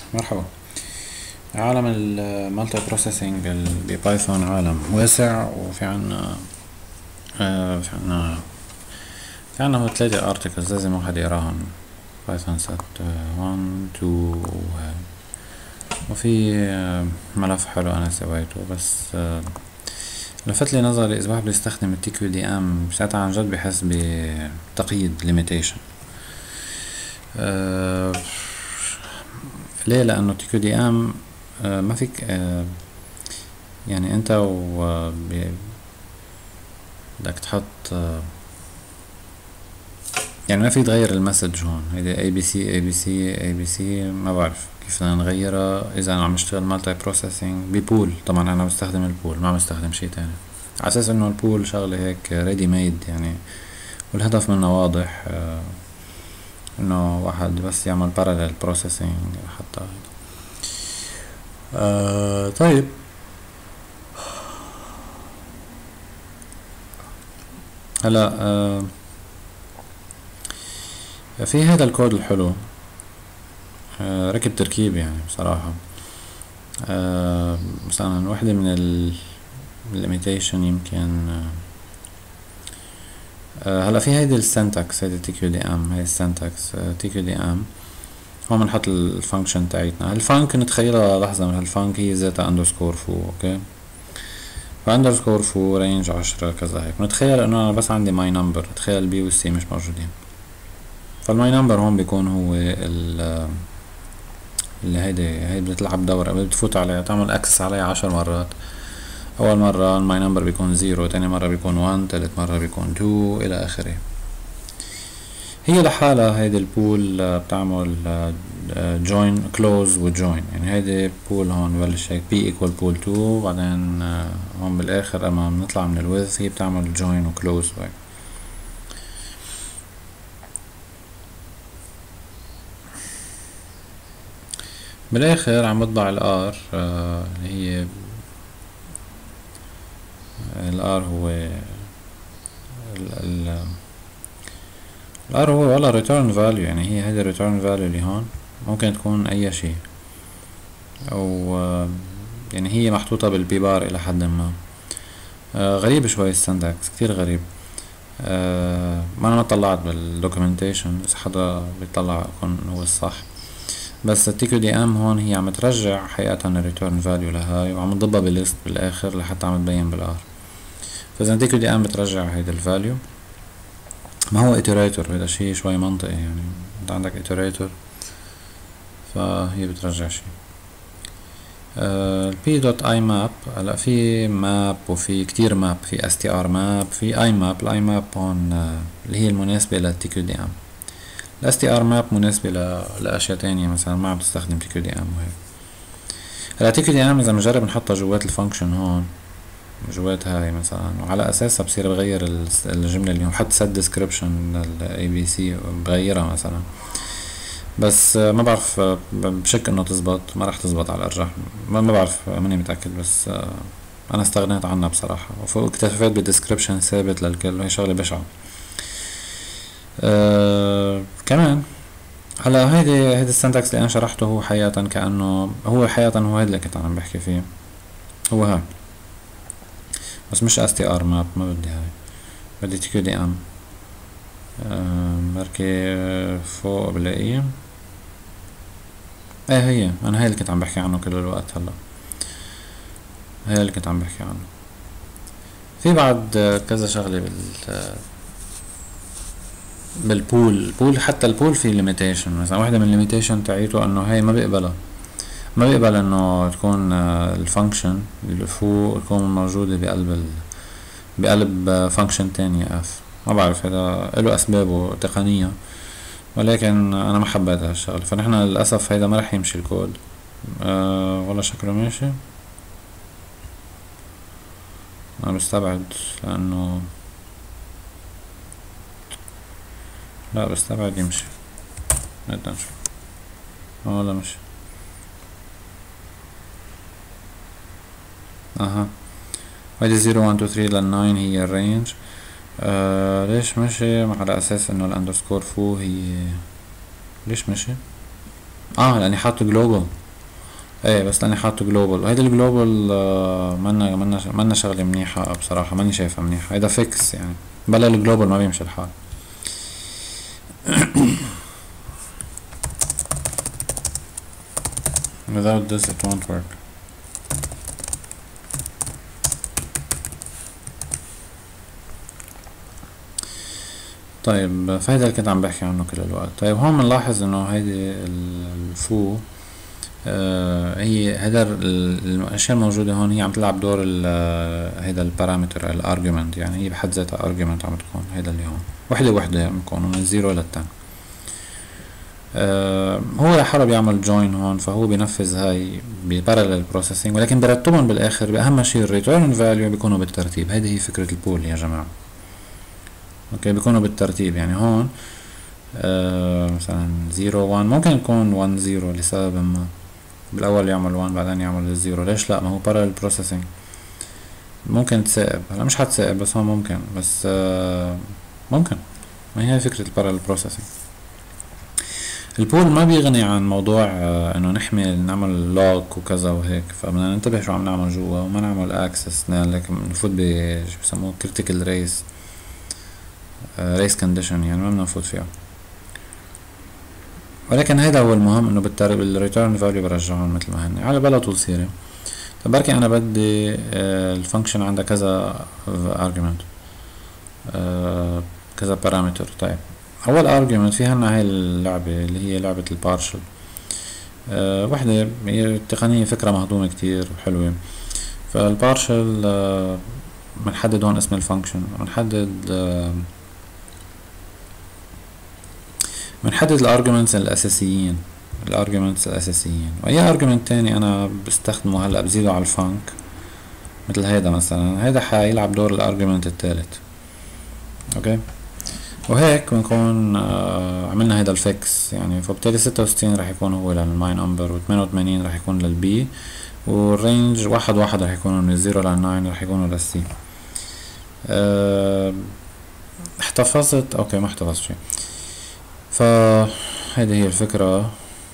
مرحبا. عالم المالتي بروسيسنج ببايثون عالم واسع، وفي عنا في عنا هو 3 ارتكلز لازم واحد يقراهم. بايثون سات 1 2 وفي ملف حلو انا سويته، بس لفت لي نظري اذا واحد بيستخدم التي كيو دي ام ساعتها عن جد بحس بتقييد ليميتيشن. ليه؟ لانه تي كيو دي ام ما فيك يعني انت بدك تحط يعني ما في تغير المسج هون. هيدي اي بي سي اي بي سي اي بي سي، ما بعرف كيف بدنا نغيرها اذا انا عم اشتغل مالتي بروسيسنج ببول. طبعا انا بستخدم البول، ما بستخدم شي تاني، على اساس انه البول شغله هيك ريدي ميد يعني، والهدف منه واضح، انه واحد بس يعمل باراليل بروسيسنج حتى. طيب، هلا في هذا الكود الحلو، ركب تركيب يعني بصراحة. مثلا واحدة من الليميتيشن يمكن هلا في هيدي السنتكس، هيدي تي كيو دي ام، هي السنتكس تي كيو دي ام. هون بنحط الفانكشن تاعتنا. الفانك نتخيلها لحظة، من هالفانك هي ذاتها اندرسكور فو، اوكي، فاندرسكور فو رينج 10 كذا هيك. نتخيل انه انا بس عندي ماي نمبر، تخيل البي والسي مش موجودين، فالماي نمبر هون بيكون هو اللي هيدي بتلعب دورة، بتفوت عليها تعمل اكسس عليها 10 مرات. اول مرة الماي نمبر بيكون 0، تاني مرة بيكون 1، تالت مرة بيكون 2 الى اخره. هي لحالها هيدي البول بتعمل جوين كلوز وجوين، يعني هيدي بول هون ببلش هيك بي ايكوال بول 2، بعدين هون بالاخر اما بنطلع من الويدث هي بتعمل جوين وكلوز وهيك. بالاخر عم بطبع الار، اللي هي الار هو الار هو ولا return value، يعني هي هيدي return value اللي هون ممكن تكون اي شيء، او يعني هي محطوطة بالبي بار الى حد ما. غريب شوي السنتكس، كتير غريب. ما انا ما طلعت بالدوكيومنتيشن، اذا حدا بيطلع يكون هو الصح. بس التي كيو دي ام هون هي عم ترجع حقيقة الريتيرن فاليو لهاي، وعم تضبها بالليست بالاخر لحتى عم تبين بالار. فاذا التي كيو دي ام بترجع هيدا الفاليو، ما هو iterator، هذا شيء شوي منطقي يعني. انت عندك iterator فهي بترجع شيء. البي دوت اي ماب، هلا في ماب وفي كتير ماب، في اس تي ار ماب، في اي ماب. الاي ماب هون اللي هي المناسبة للتي كيو دي ام. الاس تي ار ماب مناسبة لاشياء تانية، مثلا ما عم تستخدم تي كيو دي ام وهيك. هلا تي كيو دي ام اذا بنجرب نحطها جوات الفانكشن هون، جوات هاي مثلا، وعلى اساسها بصير بغير الجملة اللي هون، حط set description للاي بي سي بغيرها مثلا. بس ما بعرف، بشك انه تزبط، ما راح تزبط على الارجح. ما بعرف، ماني متأكد، بس انا استغنيت عنها بصراحة، واكتفيت بديسكريبشن ثابت للكل، وهي شغلة بشعة. كمان هلا هيدي السنتكس اللي انا شرحته هو حقيقة كأنه هو حقيقة هو هيدا اللي كنت عم بحكي فيه، هو هاي، بس مش اس تي ار ماب، ما بدي هاي، بدي تي كيو دي ام. بركي فوق بلاقيه. ايه هي، انا هي اللي كنت عم بحكي عنه كل الوقت. هلا هي اللي كنت عم بحكي عنه. في بعد كذا شغلة بالبول حتى البول في ليميتيشن. مثلا واحدة من الليميتيشن تاعيته انه هي ما بيقبل انه تكون الفانكشن اللي فوق تكون موجودة بقلب فانكشن تانية اف. ما بعرف، هذا له اسبابه تقنية، ولكن انا ما حبيت هالشغله. فنحن للاسف هيدا ما رح يمشي الكود. والله شكله ماشي. انا بستبعد لانه لا، بستبعد يمشي. بدنا نشوف. والله مشي. اها، هيدي 0 1 2 3 لل9 هي الرينج. ليش مشي؟ على اساس انه الاندرسكور فو هي. ليش مشي؟ لاني حاطه جلوبال. ايه بس لاني حاطه جلوبال، هيدا الجلوبال منا شغلة منيحة بصراحة، ماني شايفها منيحة، هيدا فيكس يعني، بلا الجلوبال ما بيمشي الحال. without this it won't work. طيب فهيدا اللي كنت عم بحكي عنه كل الوقت. طيب هون بنلاحظ انه هيدي الفو هي هيدا الاشياء الموجودة هون هي عم تلعب دور هيدا البارامتر الارجيومنت، يعني هي بحد ذاتها ارجيومنت عم تكون، هيدا اللي هون وحدة وحدة عم تكون من 0 ل 10. هو لحاله بيعمل جوين هون، فهو بينفذ هاي ببارلل بروسيسنج، ولكن برتبهم بالاخر باهم شيء الريتيرن فاليو بيكونوا بالترتيب. هيدي هي فكرة البول يا جماعة. اوكي بيكونوا بالترتيب، يعني هون مثلا 0 1 ممكن يكون 1 0 لسبب ما، بالاول يعمل 1 بعدين يعمل 0، ليش لا؟ ما هو بارلل بروسيسنج. ممكن تسائب، هلا مش حتسائب بس هون ممكن، بس ممكن، ما هي فكرة البارلل بروسيسنج. البول ما بيغني عن موضوع انه نحمي نعمل لوك وكذا وهيك، فبدنا ننتبه شو عم نعمل جوا وما نعمل اكسس، لك نفوت ب شو بسموه كريتيكال ريس كونديشن، يعني ما بدنا نفوت فيها. ولكن هيدا هو المهم، انه بالريتيرن فاليو برجعهم مثل ما هن على بلا طول سيرة. طب بركي انا بدي الفانكشن عندها كذا argument، كذا بارامتر. طيب اول argument في عنا هاي اللعبة اللي هي لعبة البارشل. وحدة هي تقنية فكرة مهضومة كتير وحلوة. فالبارشل بنحدد هون اسم الفانكشن، بنحدد الارجيومنتس الاساسيين، واي ارجيومنت تاني انا بستخدمه هلا بزيده على الفانك، مثل هيدا مثلا، هيدا حيلعب دور الارجيومنت الثالث. اوكي وهيك بنكون عملنا هيدا الفيكس يعني، فبالتالي 66 راح يكون هو للماي نمبر، و88 راح يكون للبي، والرينج 1 1 راح يكونوا من 0 ل 9 راح يكونوا للسي. احتفظت؟ اوكي ما احتفظت شيء. فهيدي هي الفكرة،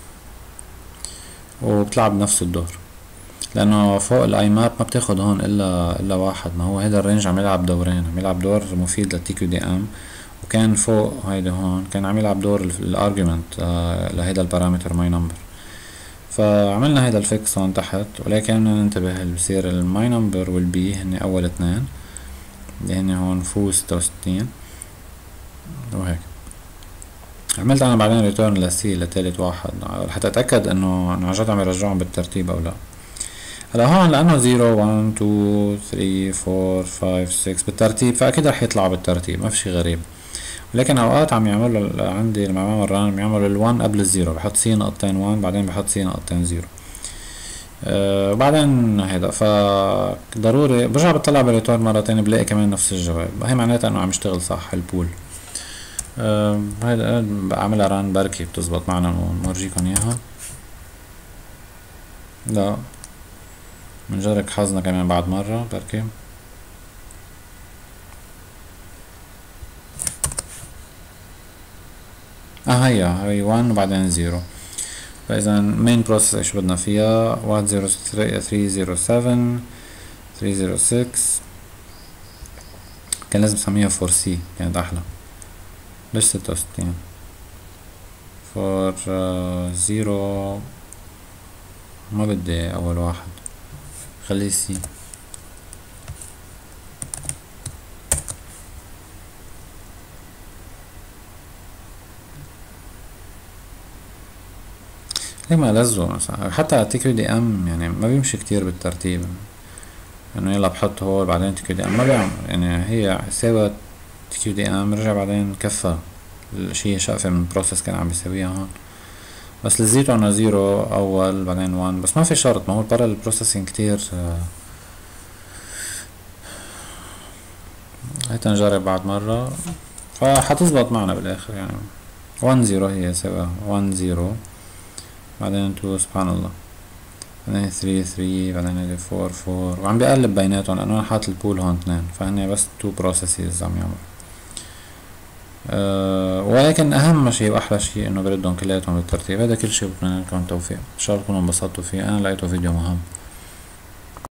وبتلعب نفس الدور، لانه فوق الاي ماب ما بتاخد هون الا واحد، ما هو هيدا الرينج عم يلعب دورين، عم يلعب دور مفيد للتي كيو دي ام، وكان فوق هيدا هون كان عم يلعب دور الارجيومنت لهيدا البارامتر ماي نمبر. فعملنا هيدا الفيكس هون تحت، ولكن بدنا ننتبه اللي بصير الماي نمبر والبي هن اول اثنين اللي هن هون فو 66 وهيك. عملت انا بعدين ريتيرن للسي لتالت واحد حتى اتاكد انه عن جد عم يرجعهم بالترتيب او لا. هلا هون لانه 0 1 2 3 4 5 6 بالترتيب، فاكيد رح يطلع بالترتيب، ما في شي غريب. ولكن اوقات عم يعمل عندي لما بعمل ران عم يعمل ال1 قبل الزيرو، بحط سي نقطتين 1 بعدين بحط سي نقطتين 0 وبعدين هيدا، فضروري برجع بطلع بالريتورن مرة تانية بلاقي كمان نفس الجواب، هي معناتها انه عم يشتغل صح البول. هيدا بعملها ران بركي بتزبط معنا ونورجيكم اياها. لا بنجرب حظنا كمان بعد مرة بركي. هي 1 وبعدين 0. فاذا مين بروسيس ايش بدنا فيها؟ 10307 306 كان لازم نسميها 4C كانت احلى، ليش 66 4 0 ما بدي اول واحد، خليه سي. ليه ما لزوا مثلا؟ حتى تي كيو دي ام يعني ما بيمشي كتير بالترتيب، انه يلا بحط هول بعدين تي كيو دي ام ما بيعمل، يعني هي سوى تي كيو دي ام رجع بعدين كفى الشي شقفة من بروسيس كان عم بيسويها هون، بس لزيته انه 0 اول بعدين 1، بس ما في شرط، ما هو البارل بروسيسنج كتير. هيك نجرب بعد مرة فحتزبط معنا بالاخر يعني. 1 0 هي سوا 1 0 بعدين 2 سبحان الله بعدين 3 3 بعدين هيدي 4 4 وعم بقلب بيناتهم لانه انا حاطط البول هون 2، فهني بس 2 بروسيسز عم يعمل. ولكن اهم شيء واحلى شيء انه بردهم كلياتهم بالترتيب. هذا كل شيء، بتمنى لكم التوفيق، ان شاء الله تكونوا انبسطتوا فيه. انا لقيته فيديو مهم.